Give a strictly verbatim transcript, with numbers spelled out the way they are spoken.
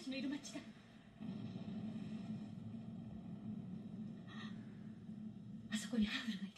ちのいる町だ。あそこにハウルがいる。